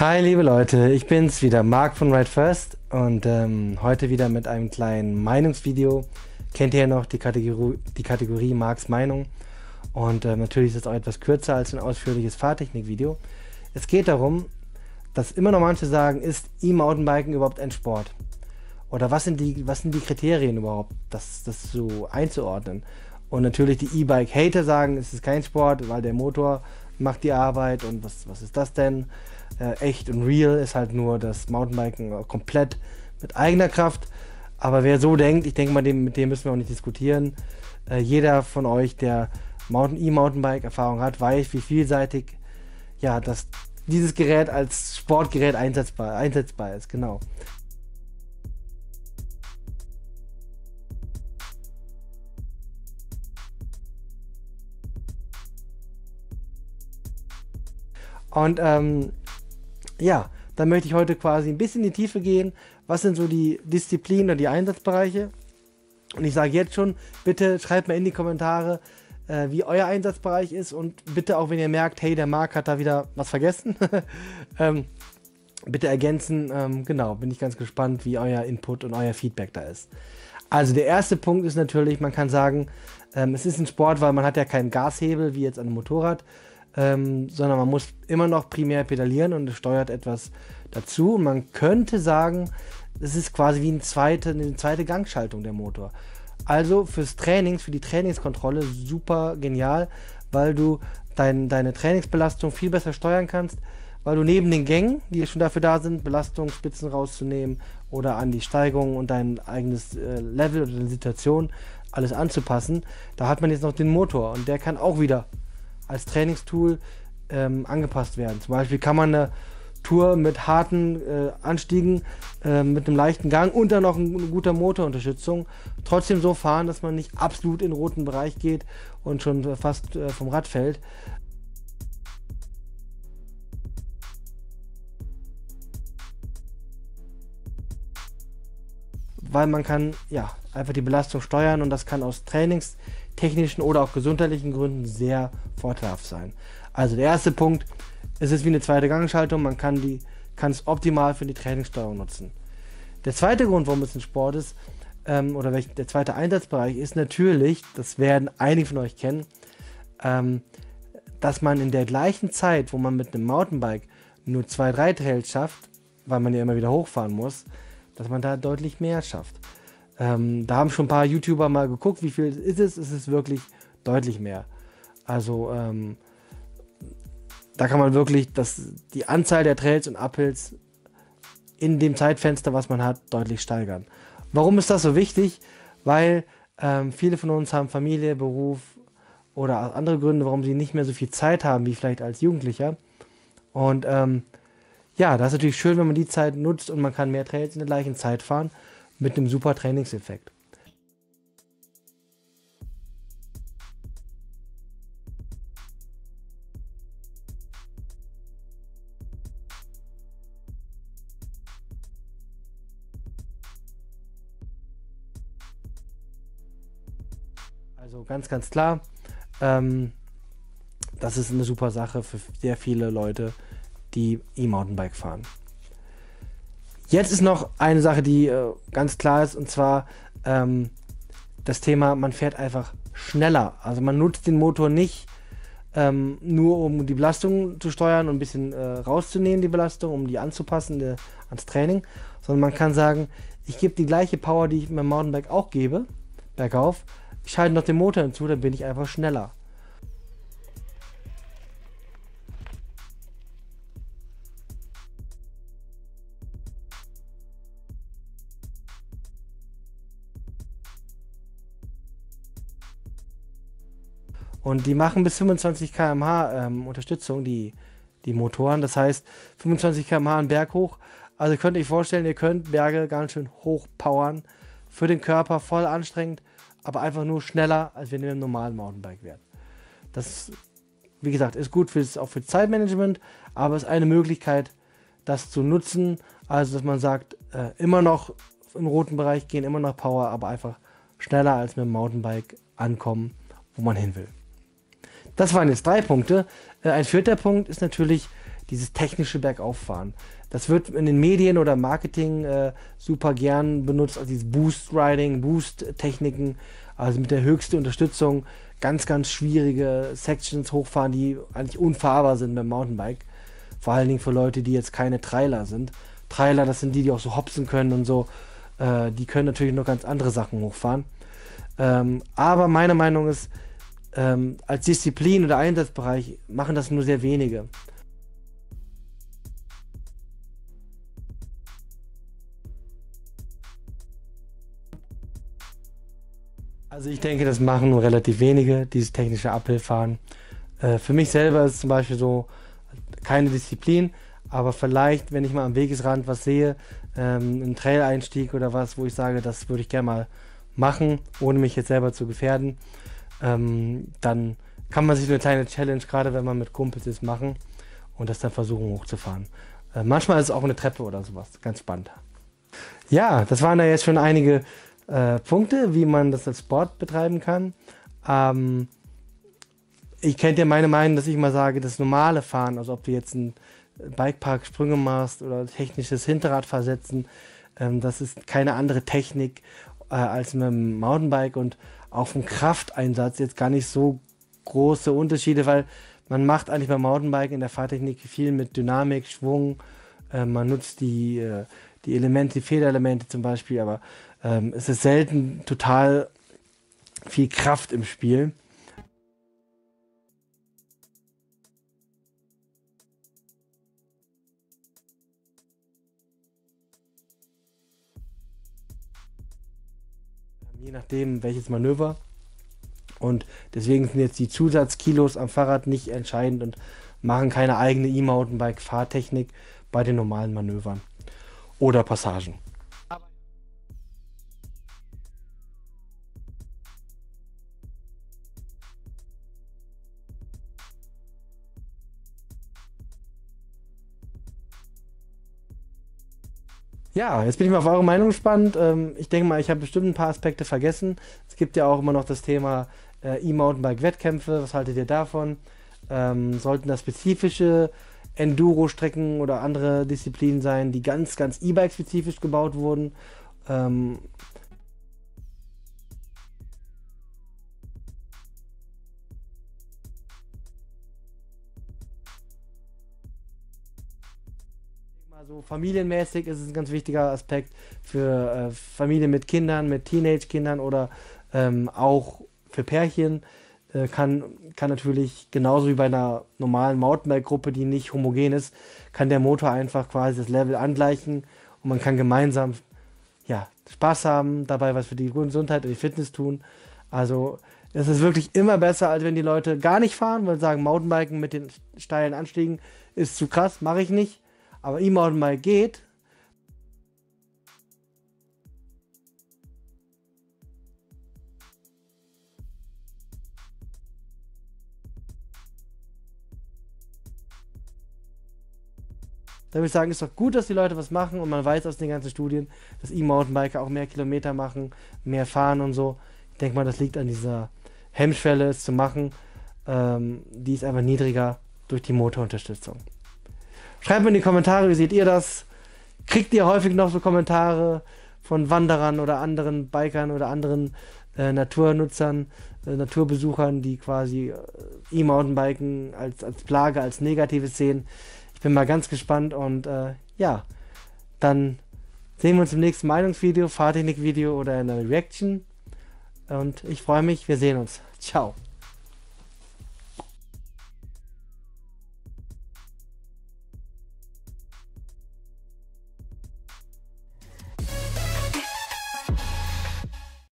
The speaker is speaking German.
Hi liebe Leute, ich bin's wieder, Marc von Ride First und heute wieder mit einem kleinen Meinungsvideo. Kennt ihr ja noch die Kategorie Marcs Meinung und natürlich ist es auch etwas kürzer als ein ausführliches Fahrtechnikvideo. Es geht darum, dass immer noch manche sagen, ist E-Mountainbiken überhaupt ein Sport? Oder was sind die Kriterien überhaupt, das so einzuordnen? Und natürlich die E-Bike-Hater sagen, es ist kein Sport, weil der Motor macht die Arbeit und was ist das denn? Echt und real ist halt nur das Mountainbiken komplett mit eigener Kraft. Aber wer so denkt, ich denke mal, mit dem müssen wir auch nicht diskutieren. Jeder von euch, der E-Mountainbike-Erfahrung hat, weiß, wie vielseitig ja, dieses Gerät als Sportgerät einsetzbar ist. Genau. Und ja, dann möchte ich heute quasi ein bisschen in die Tiefe gehen. Was sind so die Disziplinen oder die Einsatzbereiche? Und ich sage jetzt schon, bitte schreibt mir in die Kommentare, wie euer Einsatzbereich ist. Und bitte auch, wenn ihr merkt, hey, der Marc hat da wieder was vergessen, bitte ergänzen. Genau, bin ich ganz gespannt, wie euer Input und euer Feedback da ist. Also der erste Punkt ist natürlich, man kann sagen, es ist ein Sport, weil man hat ja keinen Gashebel wie jetzt an einem Motorrad. Sondern man muss immer noch primär pedalieren und es steuert etwas dazu. Und man könnte sagen, es ist quasi wie eine zweite Gangschaltung der Motor. Also für die Trainingskontrolle super genial, weil du deine Trainingsbelastung viel besser steuern kannst, weil du neben den Gängen, die schon dafür da sind, Belastungsspitzen rauszunehmen oder an die Steigung und dein eigenes Level oder deine Situation alles anzupassen, da hat man jetzt noch den Motor und der kann auch wieder als Trainingstool angepasst werden. Zum Beispiel kann man eine Tour mit harten Anstiegen, mit einem leichten Gang und dann noch eine gute Motorunterstützung trotzdem so fahren, dass man nicht absolut in den roten Bereich geht und schon fast vom Rad fällt. Weil man kann ja einfach die Belastung steuern und das kann aus trainingstechnischen oder auch gesundheitlichen Gründen sehr vorteilhaft sein. Also der erste Punkt, es ist wie eine zweite Gangschaltung, man kann es optimal für die Trainingssteuerung nutzen. Der zweite Grund, warum es ein Sport ist, der zweite Einsatzbereich ist natürlich, das werden einige von euch kennen, dass man in der gleichen Zeit, wo man mit einem Mountainbike nur 2-3 Trails schafft, weil man ja immer wieder hochfahren muss, dass man da deutlich mehr schafft. Da haben schon ein paar YouTuber mal geguckt, wie viel ist es? Es ist wirklich deutlich mehr. Also da kann man wirklich die Anzahl der Trails und Uphills in dem Zeitfenster, was man hat, deutlich steigern. Warum ist das so wichtig? Weil viele von uns haben Familie, Beruf oder andere Gründe, warum sie nicht mehr so viel Zeit haben, wie vielleicht als Jugendlicher. Und ja, das ist natürlich schön, wenn man die Zeit nutzt und man kann mehr Trails in der gleichen Zeit fahren mit einem super Trainingseffekt. Also ganz klar, das ist eine super Sache für sehr viele Leute, die E-Mountainbike fahren. Jetzt ist noch eine Sache, die ganz klar ist, und zwar das Thema, man fährt einfach schneller. Also man nutzt den Motor nicht nur um die Belastung zu steuern und ein bisschen rauszunehmen, die Belastung, um die anzupassen ans Training, sondern man kann sagen, ich gebe die gleiche Power, die ich mit dem Mountainbike auch gebe, bergauf, ich schalte noch den Motor hinzu, dann bin ich einfach schneller. Und die machen bis 25 km/h Unterstützung, die Motoren. Das heißt 25 km/h einen Berg hoch. Also könnt ihr euch vorstellen, ihr könnt Berge ganz schön hoch powern. Für den Körper voll anstrengend, aber einfach nur schneller, als wenn ihr mit einem normalen Mountainbike wärt. Das, wie gesagt, ist gut auch für Zeitmanagement, aber ist eine Möglichkeit, das zu nutzen. Also, dass man sagt, immer noch im roten Bereich gehen, immer noch Power, aber einfach schneller als mit dem Mountainbike ankommen, wo man hin will. Das waren jetzt 3 Punkte. Ein vierter Punkt ist natürlich dieses technische Bergauffahren. Das wird in den Medien oder Marketing super gern benutzt, also dieses Boost-Riding, Boost-Techniken, also mit der höchsten Unterstützung ganz, ganz schwierige Sections hochfahren, die eigentlich unfahrbar sind beim Mountainbike. Vor allen Dingen für Leute, die jetzt keine Trailer sind. Trailer, das sind die, die auch so hopsen können und so. Die können natürlich noch ganz andere Sachen hochfahren. Aber meine Meinung ist, als Disziplin oder Einsatzbereich machen das nur sehr wenige. Also ich denke, das machen nur relativ wenige, dieses technische Uphill-Fahren. Für mich selber ist es zum Beispiel so keine Disziplin, aber vielleicht, wenn ich mal am Wegesrand was sehe, einen Trail-Einstieg oder was, wo ich sage, das würde ich gerne mal machen, ohne mich jetzt selber zu gefährden, dann kann man sich so eine kleine Challenge, gerade wenn man mit Kumpels ist, machen und das dann versuchen hochzufahren. Manchmal ist es auch eine Treppe oder sowas, ganz spannend. Ja, das waren da jetzt schon einige Punkte, wie man das als Sport betreiben kann. Ich kennt ja meine Meinung, dass ich mal sage, das normale Fahren, also ob du jetzt einen Bikepark Sprünge machst oder technisches Hinterrad versetzen, das ist keine andere Technik als mit dem Mountainbike und auch vom Krafteinsatz jetzt gar nicht so große Unterschiede, weil man macht eigentlich beim Mountainbike in der Fahrtechnik viel mit Dynamik, Schwung, man nutzt die Elemente, die Federelemente zum Beispiel, aber es ist selten total viel Kraft im Spiel. Je nachdem, welches Manöver. Und deswegen sind jetzt die Zusatzkilos am Fahrrad nicht entscheidend und machen keine eigene E-Mountainbike-Fahrtechnik bei den normalen Manövern oder Passagen. Ja, jetzt bin ich mal auf eure Meinung gespannt. Ich denke mal, ich habe bestimmt ein paar Aspekte vergessen. Es gibt ja auch immer noch das Thema E-Mountainbike-Wettkämpfe. Was haltet ihr davon? Sollten das spezifische Enduro-Strecken oder andere Disziplinen sein, die ganz, ganz E-Bike-spezifisch gebaut wurden? Ähm, Also familienmäßig ist es ein ganz wichtiger Aspekt für Familien mit Kindern, mit Teenage-Kindern oder auch für Pärchen. Kann natürlich genauso wie bei einer normalen Mountainbike-Gruppe, die nicht homogen ist, kann der Motor einfach quasi das Level angleichen und man kann gemeinsam ja, Spaß haben, dabei was für die Gesundheit und die Fitness tun. Also es ist wirklich immer besser, als wenn die Leute gar nicht fahren, weil sie sagen, Mountainbiken mit den steilen Anstiegen ist zu krass, mache ich nicht. Aber E-Mountainbike geht. Da würde ich sagen, ist doch gut, dass die Leute was machen und man weiß aus den ganzen Studien, dass E-Mountainbiker auch mehr Kilometer machen, mehr fahren und so. Ich denke mal, das liegt an dieser Hemmschwelle, es zu machen. Die ist einfach niedriger durch die Motorunterstützung. Schreibt mir in die Kommentare, wie seht ihr das? Kriegt ihr häufig noch so Kommentare von Wanderern oder anderen Bikern oder anderen Naturnutzern, Naturbesuchern, die quasi E-Mountainbiken als Plage, als Negatives sehen? Ich bin mal ganz gespannt und ja, dann sehen wir uns im nächsten Meinungsvideo, Fahrtechnikvideo oder in einer Reaction. Und ich freue mich, wir sehen uns. Ciao.